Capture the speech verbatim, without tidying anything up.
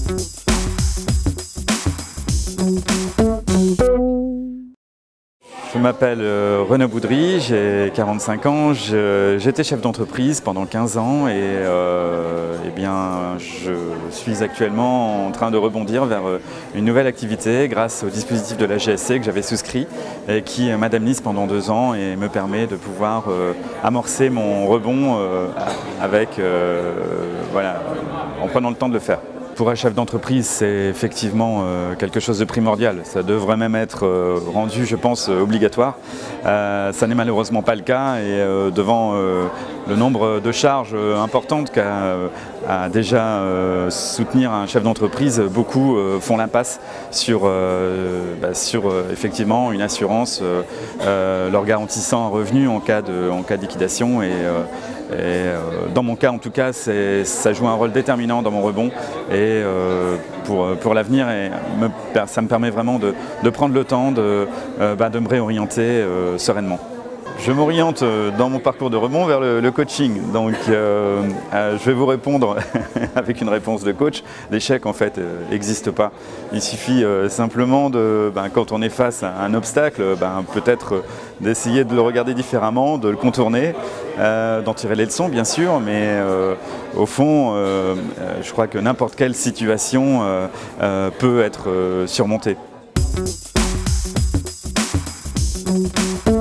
Je m'appelle euh, Renaud Boudry, j'ai quarante-cinq ans, j'étais chef d'entreprise pendant quinze ans et, euh, eh bien, je suis actuellement en train de rebondir vers une nouvelle activité grâce au dispositif de la G S C que j'avais souscrit et qui m'indemnise pendant deux ans et me permet de pouvoir euh, amorcer mon rebond euh, avec, euh, voilà, en prenant le temps de le faire. Pour un chef d'entreprise, c'est effectivement euh, quelque chose de primordial. Ça devrait même être euh, rendu, je pense, euh, obligatoire. Euh, ça n'est malheureusement pas le cas et euh, devant euh, le nombre de charges euh, importantes qu'a euh, déjà euh, soutenir un chef d'entreprise, beaucoup euh, font l'impasse sur, euh, bah, sur euh, effectivement une assurance euh, euh, leur garantissant un revenu en cas de, en cas de liquidation. Et, euh, Et euh, dans mon cas, en tout cas, ça joue un rôle déterminant dans mon rebond et euh, pour, pour l'avenir. Et me, ça me permet vraiment de, de prendre le temps de, euh, bah, de me réorienter euh, sereinement. Je m'oriente dans mon parcours de rebond vers le, le coaching. Donc, euh, euh, je vais vous répondre avec une réponse de coach. L'échec, en fait, n'existe euh, pas. Il suffit euh, simplement, de, ben, quand on est face à un obstacle, ben, peut-être euh, d'essayer de le regarder différemment, de le contourner, euh, d'en tirer les leçons, bien sûr. Mais euh, au fond, euh, je crois que n'importe quelle situation euh, euh, peut être euh, surmontée.